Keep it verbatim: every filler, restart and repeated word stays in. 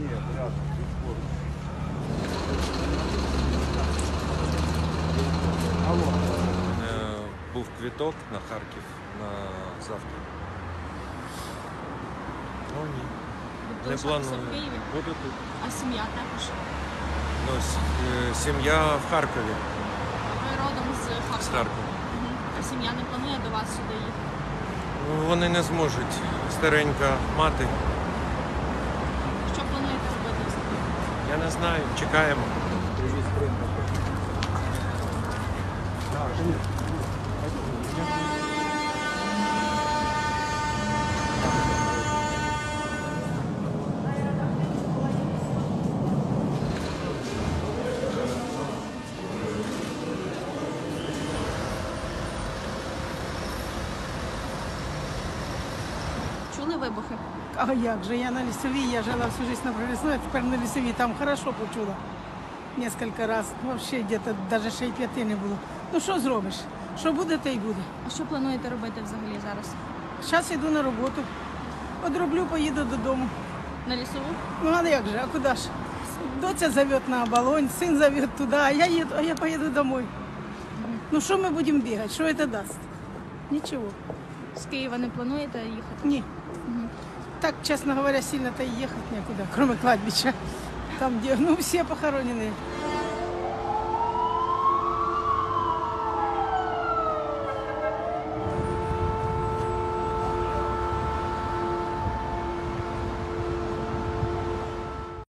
Нет, рядом, без Алло. Е, Був квіток на Харків на завтра. Ну ні. Будете Не лишатися планую. в Києві? Буду тут. А сім'я також? Ну, с- е, сім'я в Харкові. Ви родом з Харкова? З Харкова. Мгм. А сім'я не планує до вас сюди їхати? Ну, вони не зможуть. Старенька мати. Що плануєте робити взагалі? Я не знаю, чекаємо. Привіз принтер. Да, привіз. Чули вибухи? А як же, я на лісовій, я жила всю жизнь на Пролісної, тепер на лісовій, там хорошо почула. Несколько раз, вообще где-то даже ще й п'яти не було. Ну що зробиш? Що буде, те й буде. А що плануєте робити взагалі зараз? Зараз йду на роботу, одроблю, поїду додому. На лісову? Ну а як же, а куди ж? Доця зовет на оболонь, син зовет туди, а я їду, а я поїду домой. Ну що ми будемо бігати, що це дасть? Нічого. З Києва не плануєте їхати? Ні. Так, честно говоря, сильно-то и ехать некуда, кроме кладбища. Там, где, ну, все похоронены.